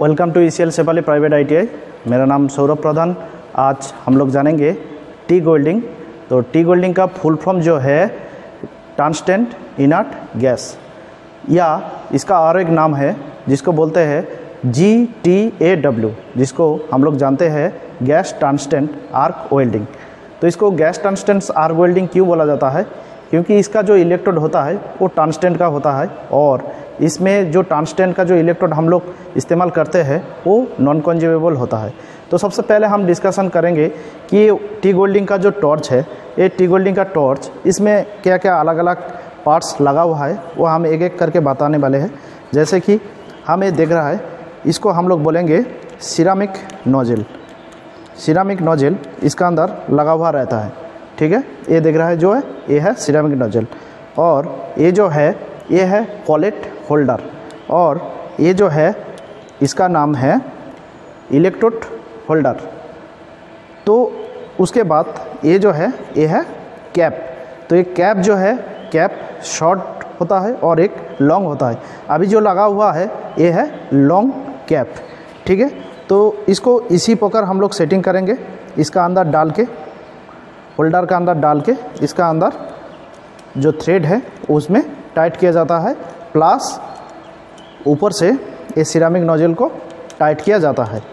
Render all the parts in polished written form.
Welcome to ECL Sepali private ITI। मेरा नाम सौरभ प्रधान। आज हम लोग जानेंगे टीग वेल्डिंग। तो टीग वेल्डिंग का फुल फॉर्म जो है टंगस्टन इनर्ट गैस, या इसका और एक नाम है जिसको बोलते हैं GTAW, जिसको हम लोग जानते हैं गैस टंगस्टन आर्क वेल्डिंग। तो इसको गैस टंगस्टन आर्क वेल्डिंग क्यों बोला जाता है? क्योंकि इसका जो इलेक्ट्रोड होता है वो टंगस्टन का होता है, और इसमें जो टंगस्टन का जो इलेक्ट्रोड हम लोग इस्तेमाल करते हैं वो नॉन कंज्यूमेबल होता है। तो सबसे पहले हम डिस्कशन करेंगे कि टीग वेल्डिंग का जो टॉर्च है, ये टीग वेल्डिंग का टॉर्च, इसमें क्या क्या अलग अलग पार्ट्स लगा हुआ है वो हम एक एक करके बताने वाले हैं। जैसे कि हमें देख रहा है, इसको हम लोग बोलेंगे सिरामिक नोजल। सिरामिक नोजल इसका अंदर लगा हुआ रहता है, ठीक है। ये देख रहा है जो है, ये है सिरामिक नोजल। और ये जो है ये है कॉलेट होल्डर, और ये जो है इसका नाम है इलेक्ट्रोड होल्डर। तो उसके बाद ये जो है ये है कैप। तो ये कैप जो है, कैप शॉर्ट होता है और एक लॉन्ग होता है। अभी जो लगा हुआ है ये है लॉन्ग कैप, ठीक है। तो इसको इसी प्रकार हम लोग सेटिंग करेंगे। इसका अंदर डाल के, होल्डर का अंदर डाल के, इसका अंदर जो थ्रेड है उसमें टाइट किया जाता है, प्लस ऊपर से ये सिरामिक नोजल को टाइट किया जाता है।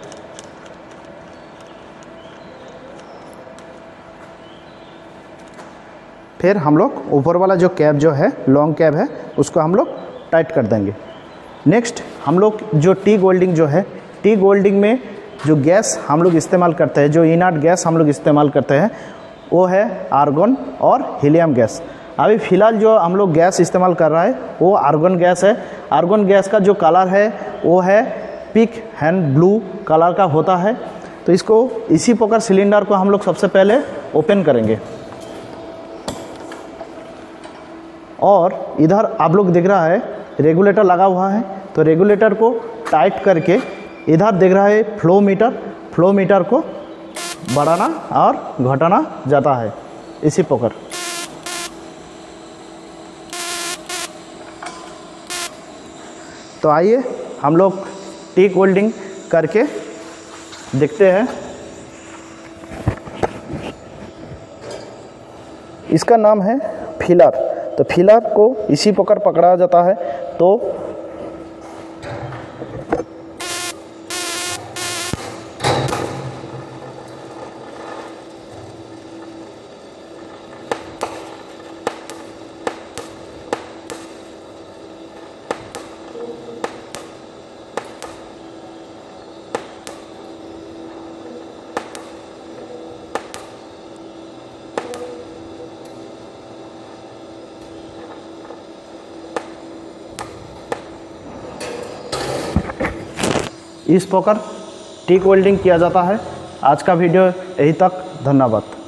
फिर हम लोग ऊपर वाला जो कैप जो है, लॉन्ग कैप है, उसको हम लोग टाइट कर देंगे। नेक्स्ट हम लोग जो टीग वेल्डिंग जो है, टीग वेल्डिंग में जो गैस हम लोग इस्तेमाल करते हैं, जो इनर्ट गैस हम लोग इस्तेमाल करते हैं, वो है आर्गन और हीलियम गैस। अभी फ़िलहाल जो हम लोग गैस इस्तेमाल कर रहा है वो आर्गन गैस है। आर्गन गैस का जो कलर है वो है पिक एंड ब्लू कलर का होता है। तो इसको इसी प्रकार सिलेंडर को हम लोग सबसे पहले ओपन करेंगे, और इधर आप लोग देख रहा है रेगुलेटर लगा हुआ है। तो रेगुलेटर को टाइट करके इधर देख रहा है फ्लो मीटर को बढ़ाना और घटाना जाता है इसी प्रकार। तो आइए हम लोग टीग वेल्डिंग करके देखते हैं। इसका नाम है फिलर। तो फिलर को इसी प्रकार पकड़ा जाता है। तो इस प्रकार टीग वेल्डिंग किया जाता है। आज का वीडियो यहीं तक। धन्यवाद।